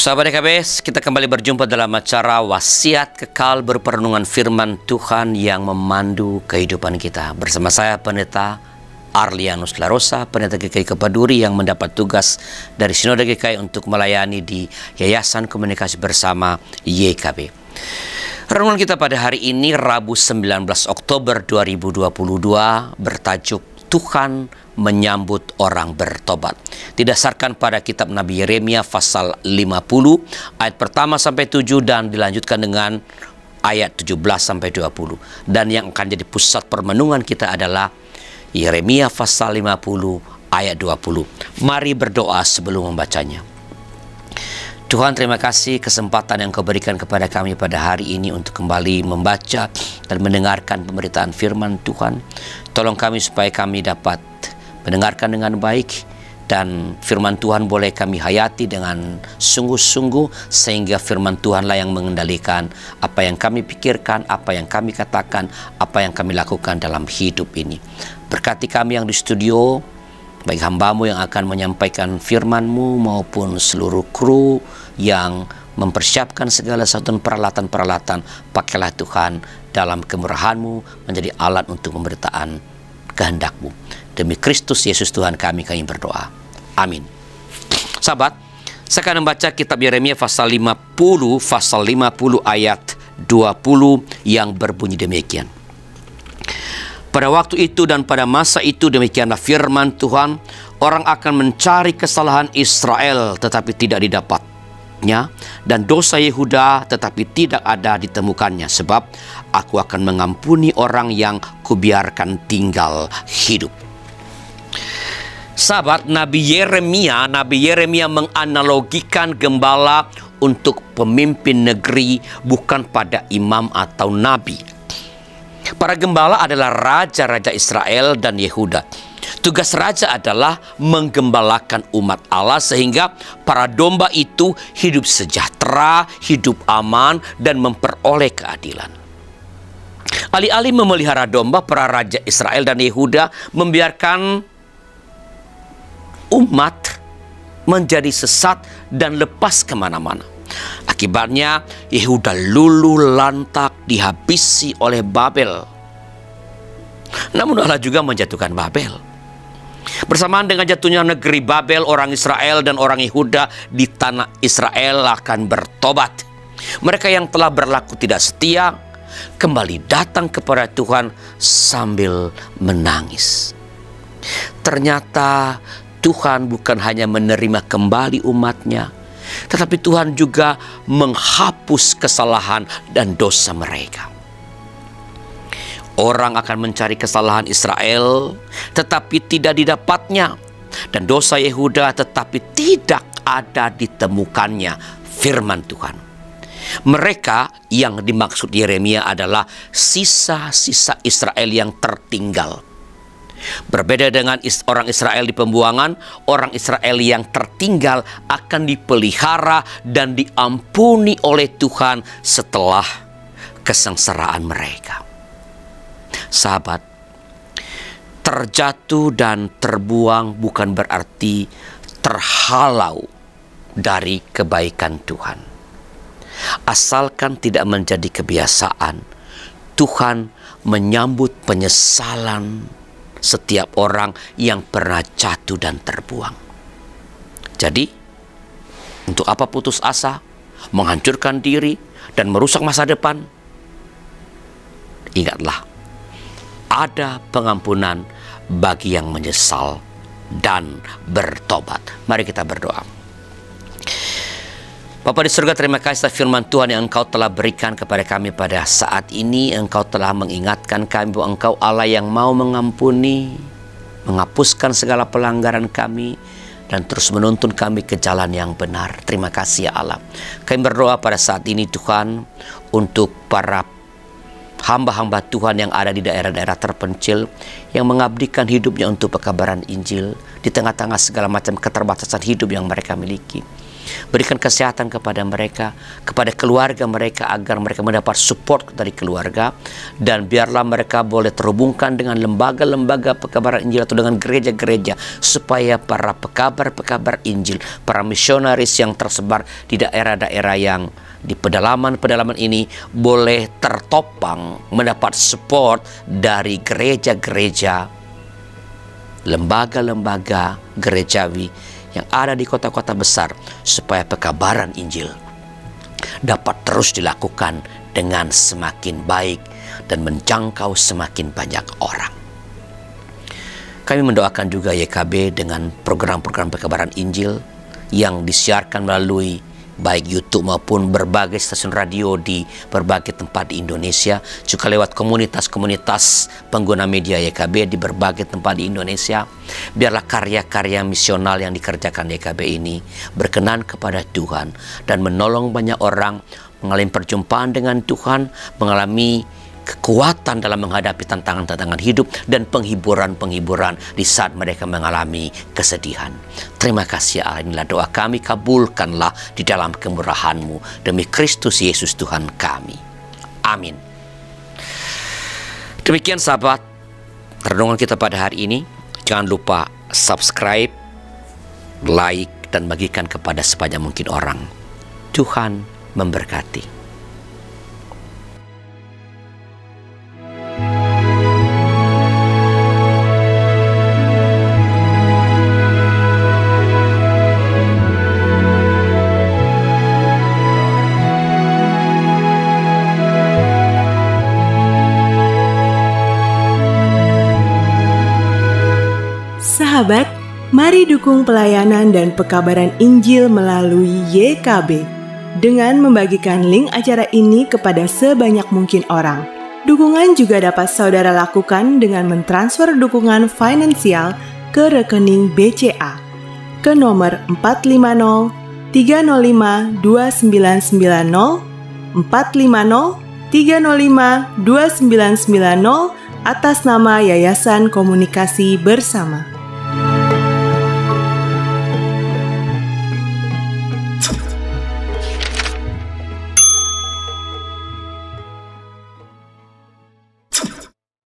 Sahabat DKBS, kita kembali berjumpa dalam acara Wasiat Kekal berupa renungan firman Tuhan yang memandu kehidupan kita. Bersama saya Pendeta Arlianus Larosa, Pendeta GKI Kepaduri yang mendapat tugas dari Sinode GKI untuk melayani di Yayasan Komunikasi Bersama YKB. Renungan kita pada hari ini Rabu 19 Oktober 2022 bertajuk Tuhan menyambut orang bertobat. Didasarkan pada kitab Nabi Yeremia pasal 50 ayat pertama sampai 7 dan dilanjutkan dengan ayat 17 sampai 20. Dan yang akan jadi pusat permenungan kita adalah Yeremia pasal 50 ayat 20. Mari berdoa sebelum membacanya. Tuhan, terima kasih kesempatan yang Kau berikan kepada kami pada hari ini untuk kembali membaca dan mendengarkan pemberitaan firman Tuhan. Tolong kami supaya kami dapat mendengarkan dengan baik dan firman Tuhan boleh kami hayati dengan sungguh-sungguh sehingga firman Tuhanlah yang mengendalikan apa yang kami pikirkan, apa yang kami katakan, apa yang kami lakukan dalam hidup ini. Berkati kami yang di studio, baik hamba-Mu yang akan menyampaikan firman-Mu maupun seluruh kru yang mempersiapkan segala satu peralatan-peralatan. Pakailah Tuhan dalam kemurahan-Mu menjadi alat untuk pemberitaan kehendak-Mu. Demi Kristus Yesus Tuhan kami berdoa. Amin. Sahabat, saya akan membaca kitab Yeremia pasal 50 ayat 20 yang berbunyi demikian. Pada waktu itu dan pada masa itu demikianlah firman Tuhan, orang akan mencari kesalahan Israel tetapi tidak didapatnya, dan dosa Yehuda tetapi tidak ada ditemukannya, sebab aku akan mengampuni orang yang kubiarkan tinggal hidup. Sahabat, Nabi Yeremia menganalogikan gembala untuk pemimpin negeri, bukan pada imam atau nabi. Para gembala adalah raja-raja Israel dan Yehuda. Tugas raja adalah menggembalakan umat Allah sehingga para domba itu hidup sejahtera, hidup aman, dan memperoleh keadilan. Alih-alih memelihara domba, para raja Israel dan Yehuda membiarkan umat menjadi sesat dan lepas kemana-mana. Akibatnya Yehuda luluh lantak dihabisi oleh Babel. Namun Allah juga menjatuhkan Babel. Bersamaan dengan jatuhnya negeri Babel, orang Israel dan orang Yehuda di tanah Israel akan bertobat. Mereka yang telah berlaku tidak setia kembali datang kepada Tuhan sambil menangis. Ternyata Tuhan bukan hanya menerima kembali umatnya, tetapi Tuhan juga menghapus kesalahan dan dosa mereka. Orang akan mencari kesalahan Israel tetapi tidak didapatnya, dan dosa Yehuda tetapi tidak ada ditemukannya. Firman Tuhan. Mereka yang dimaksud Yeremia adalah sisa-sisa Israel yang tertinggal. Berbeda dengan orang Israel di pembuangan, orang Israel yang tertinggal akan dipelihara dan diampuni oleh Tuhan setelah kesengsaraan mereka. Sahabat, terjatuh dan terbuang bukan berarti terhalau dari kebaikan Tuhan. Asalkan tidak menjadi kebiasaan, Tuhan menyambut penyesalan setiap orang yang pernah jatuh dan terbuang. Jadi, untuk apa putus asa, menghancurkan diri, dan merusak masa depan? Ingatlah, ada pengampunan bagi yang menyesal dan bertobat. Mari kita berdoa. Bapa di surga, terima kasih atas firman Tuhan yang Engkau telah berikan kepada kami pada saat ini. Engkau telah mengingatkan kami bahwa Engkau Allah yang mau mengampuni, menghapuskan segala pelanggaran kami, dan terus menuntun kami ke jalan yang benar. Terima kasih ya Allah. Kami berdoa pada saat ini Tuhan untuk para hamba-hamba Tuhan yang ada di daerah-daerah terpencil, yang mengabdikan hidupnya untuk pekabaran Injil di tengah-tengah segala macam keterbatasan hidup yang mereka miliki. Berikan kesehatan kepada mereka, kepada keluarga mereka, agar mereka mendapat support dari keluarga. Dan biarlah mereka boleh terhubungkan dengan lembaga-lembaga pekabaran Injil atau dengan gereja-gereja, supaya para pekabar-pekabar Injil, para misionaris yang tersebar di daerah-daerah yang di pedalaman-pedalaman ini boleh tertopang, mendapat support dari gereja-gereja, lembaga-lembaga gerejawi yang ada di kota-kota besar, supaya pekabaran Injil dapat terus dilakukan dengan semakin baik dan menjangkau semakin banyak orang. Kami mendoakan juga YKB dengan program-program pekabaran Injil yang disiarkan melalui baik YouTube maupun berbagai stasiun radio di berbagai tempat di Indonesia, juga lewat komunitas-komunitas pengguna media YKB di berbagai tempat di Indonesia. Biarlah karya-karya misional yang dikerjakan YKB ini berkenan kepada Tuhan dan menolong banyak orang mengalami perjumpaan dengan Tuhan, mengalami kekuatan dalam menghadapi tantangan-tantangan hidup dan penghiburan-penghiburan di saat mereka mengalami kesedihan. Terima kasih Allah, inilah doa kami, kabulkanlah di dalam kemurahan-Mu demi Kristus Yesus Tuhan kami. Amin. Demikian sahabat, renungan kita pada hari ini. Jangan lupa subscribe, like, dan bagikan kepada sebanyak mungkin orang. Tuhan memberkati. Sahabat, mari dukung pelayanan dan pekabaran Injil melalui YKB dengan membagikan link acara ini kepada sebanyak mungkin orang. Dukungan juga dapat saudara lakukan dengan mentransfer dukungan finansial ke rekening BCA ke nomor 450 305 2990 450 305 2990 atas nama Yayasan Komunikasi Bersama.